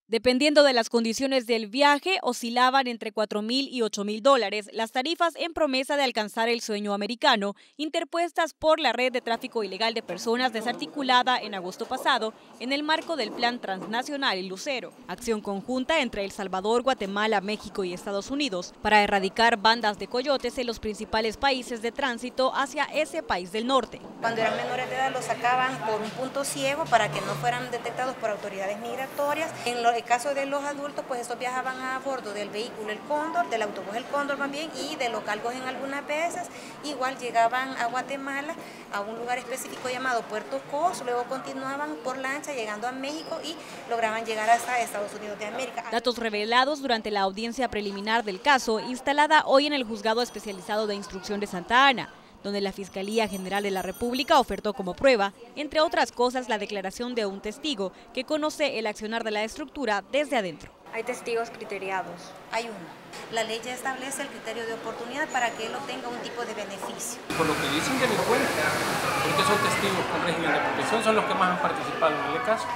Dependiendo de las condiciones del viaje, oscilaban entre $4.000 y $8.000 las tarifas en promesa de alcanzar el sueño americano, interpuestas por la red de tráfico ilegal de personas desarticulada en agosto pasado en el marco del Plan Transnacional Lucero, acción conjunta entre El Salvador, Guatemala, México y Estados Unidos para erradicar bandas de coyotes en los principales países de tránsito hacia ese país del norte. Cuando eran menores de edad los sacaban por un punto ciego para que no fueran detectados por autoridades migratorias. En el caso de los adultos, pues estos viajaban a bordo del vehículo El Cóndor, del autobús El Cóndor más bien, y de localgos en algunas veces. Igual llegaban a Guatemala, a un lugar específico llamado Puerto Cos, luego continuaban por lancha llegando a México y lograban llegar hasta Estados Unidos de América. Datos revelados durante la audiencia preliminar del caso, instalada hoy en el Juzgado Especializado de Instrucción de Santa Ana, donde la Fiscalía General de la República ofertó como prueba, entre otras cosas, la declaración de un testigo que conoce el accionar de la estructura desde adentro. ¿Hay testigos criteriados? Hay uno. La ley ya establece el criterio de oportunidad para que él obtenga un tipo de beneficio. Por lo que dicen delincuentes, porque son testigos con régimen de protección, son los que más han participado en el caso.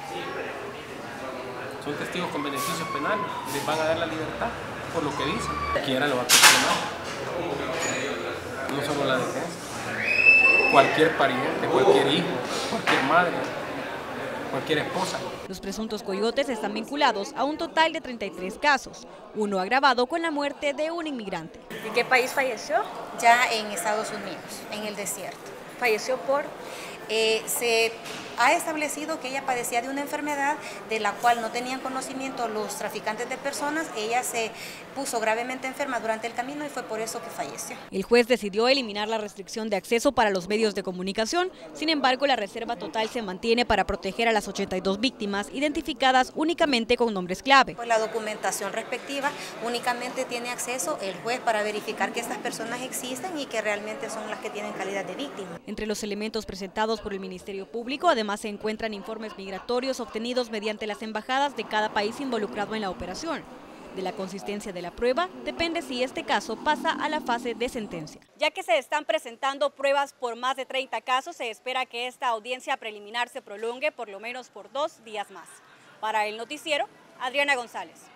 Son testigos con beneficios penales, les van a dar la libertad, por lo que dicen. Quiera lo va a cuestionar. No solo la defensa, cualquier pariente, cualquier hijo, cualquier madre, cualquier esposa. Los presuntos coyotes están vinculados a un total de 33 casos, uno agravado con la muerte de un inmigrante. ¿En qué país falleció? Ya en Estados Unidos, en el desierto. ¿Falleció por? Se ha establecido que ella padecía de una enfermedad de la cual no tenían conocimiento los traficantes de personas. Ella se puso gravemente enferma durante el camino y fue por eso que falleció. El juez decidió eliminar la restricción de acceso para los medios de comunicación. Sin embargo, la reserva total se mantiene para proteger a las 82 víctimas identificadas únicamente con nombres clave. Pues la documentación respectiva únicamente tiene acceso el juez para verificar que estas personas existen y que realmente son las que tienen calidad de víctima. Entre los elementos presentados por el Ministerio Público, además se encuentran informes migratorios obtenidos mediante las embajadas de cada país involucrado en la operación. De la consistencia de la prueba depende si este caso pasa a la fase de sentencia. Ya que se están presentando pruebas por más de 30 casos, se espera que esta audiencia preliminar se prolongue por lo menos por 2 días más. Para el noticiero, Adriana González.